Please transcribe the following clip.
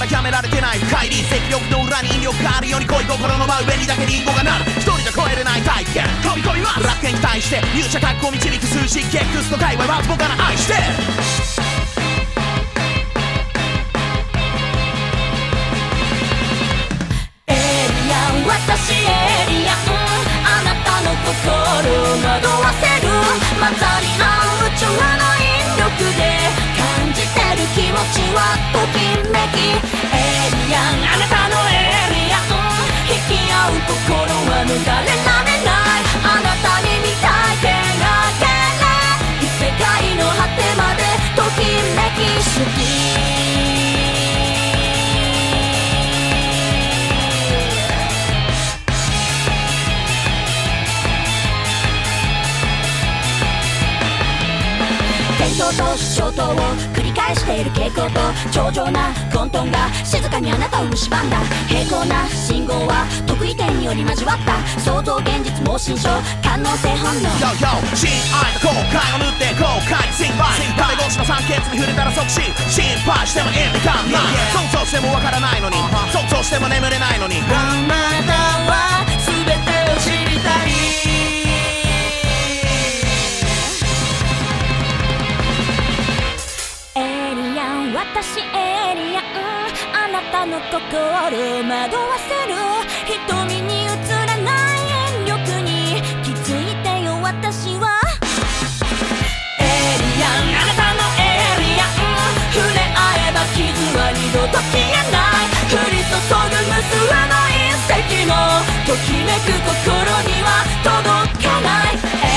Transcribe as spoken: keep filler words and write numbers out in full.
からやめられてない深い理積力の裏に引力があるように恋心の真上にだけリンゴがなる一人じゃ超えれない体験飛び込みます楽園に対して勇者格好導く数字ゲックスの界隈は僕から愛してエイリアン私エイリアンあなたの心を惑わせる混ざり合う宇宙の引力で感じてる気持ちはときめきエイリアンあなたのエイリアン引き合う心は抜かれられないあなたに見たい手がけれ異世界の果てまでときめき好き転倒と衝動を繰り返している傾向と超常な混沌が静かにあなたを蝕んだ平行な信号は得意点により交わった想像現実盲信症官能性反応 Yo yo 親愛の後悔を縫って後悔に心配壁越しの酸欠に触れたら即死心配しても意味がない想像してもわからないのに想像しても眠れないのにあなたは全てを知りたい私エイリアンあなたの心を惑わせる瞳に映らない引力に気づいてよ私はエイリアンあなたのエイリアン触れ合えば傷は二度と消えない降り注ぐ無数の隕石もときめく心には届かない